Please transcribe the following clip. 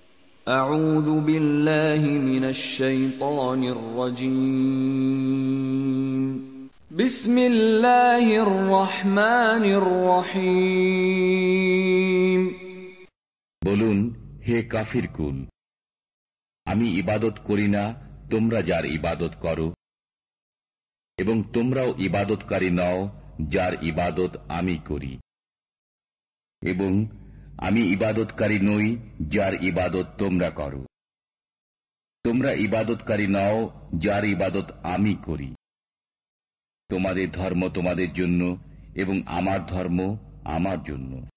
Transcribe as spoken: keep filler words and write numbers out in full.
أعوذ بالله من الشيطان الرجيم بسم الله الرحمن الرحيم বলুন, হে কাফির কুল, আমি ইবাদত করি না তোমরা যার ইবাদত করো, এবং তোমরাও ইবাদতকারী নও যার ইবাদত আমি করি, এবং আমি ইবাদতকারী নই যার ইবাদত তোমরা করো। তোমরা ইবাদতকারী নও যার ইবাদত আমি করি। তোমাদের ধর্ম তোমাদের জন্য এবং আমার ধর্ম আমার জন্য।